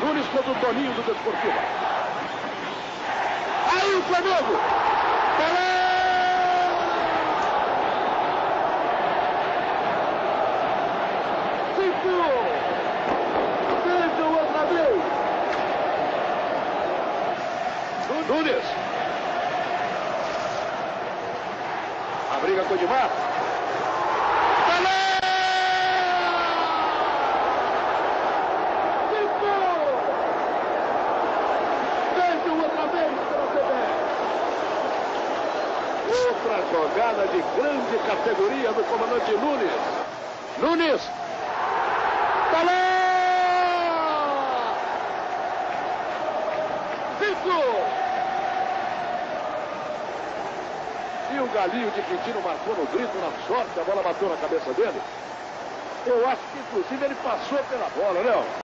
Nunes contra o Toninho do Desportiva. Aí o Flamengo! Tentam outra vez! Nunes! A briga com o Edmar. Outra jogada de grande categoria do comandante Nunes. Nunes. Tá lá! Zico! E o Galinho de Quintino marcou no grito, na sorte, a bola bateu na cabeça dele. Eu acho que inclusive ele passou pela bola, né?